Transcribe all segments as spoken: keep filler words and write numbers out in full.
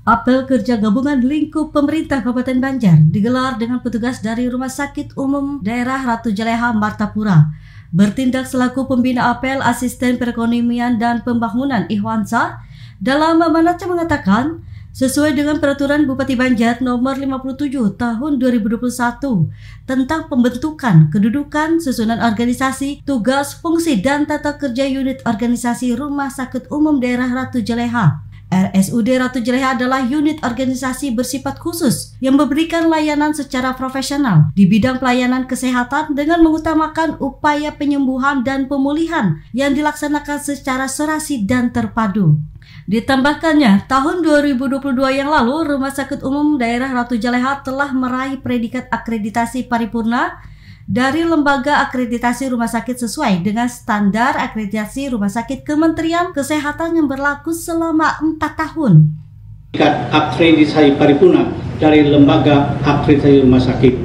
Apel kerja gabungan lingkup pemerintah Kabupaten Banjar digelar dengan petugas dari Rumah Sakit Umum Daerah Ratu Jaleha Martapura. Bertindak selaku pembina apel Asisten Perekonomian dan Pembangunan Ihwansa, dalam amanatnya mengatakan, sesuai dengan Peraturan Bupati Banjar Nomor lima puluh tujuh Tahun dua ribu dua puluh satu tentang pembentukan, kedudukan, susunan organisasi, tugas, fungsi, dan tata kerja unit organisasi Rumah Sakit Umum Daerah Ratu Jaleha. R S U D Ratu Jaleha adalah unit organisasi bersifat khusus yang memberikan layanan secara profesional di bidang pelayanan kesehatan dengan mengutamakan upaya penyembuhan dan pemulihan yang dilaksanakan secara serasi dan terpadu. Ditambahkannya, tahun dua ribu dua puluh dua yang lalu, Rumah Sakit Umum Daerah Ratu Jaleha telah meraih predikat akreditasi paripurna dari Lembaga Akreditasi Rumah Sakit sesuai dengan standar akreditasi Rumah Sakit Kementerian Kesehatan yang berlaku selama empat tahun. Predikat akreditasi paripurna dari Lembaga Akreditasi Rumah Sakit.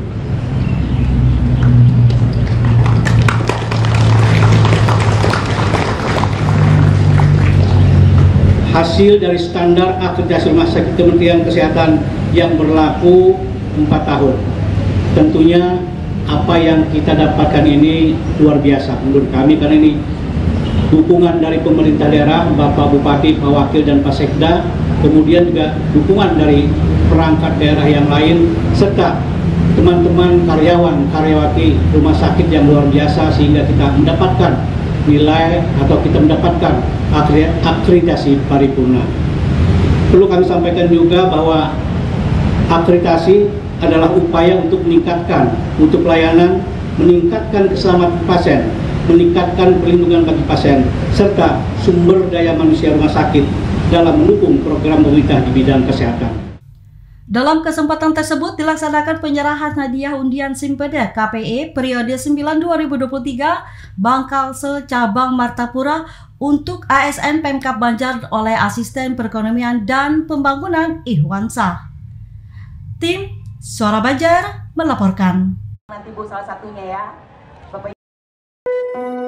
Hasil dari standar akreditasi Rumah Sakit Kementerian Kesehatan yang berlaku empat tahun. Tentunya apa yang kita dapatkan ini luar biasa menurut kami, karena ini dukungan dari pemerintah daerah, Bapak Bupati, Pak Wakil, dan Pak Sekda, kemudian juga dukungan dari perangkat daerah yang lain, serta teman-teman karyawan, karyawati rumah sakit yang luar biasa, sehingga kita mendapatkan nilai atau kita mendapatkan akreditasi paripurna. Perlu kami sampaikan juga bahwa akreditasi adalah upaya untuk meningkatkan untuk pelayanan, meningkatkan keselamatan pasien, meningkatkan perlindungan bagi pasien, serta sumber daya manusia rumah sakit dalam mendukung program pemerintah di bidang kesehatan. Dalam kesempatan tersebut dilaksanakan penyerahan hadiah undian Simpeda K P E periode sembilan dua ribu dua puluh tiga Bangkalsel Cabang Martapura untuk A S N Pemkab Banjar oleh Asisten Perekonomian dan Pembangunan Ihwansa. Tim Suara Banjar melaporkan. Nanti Bu salah satunya ya, Bapak.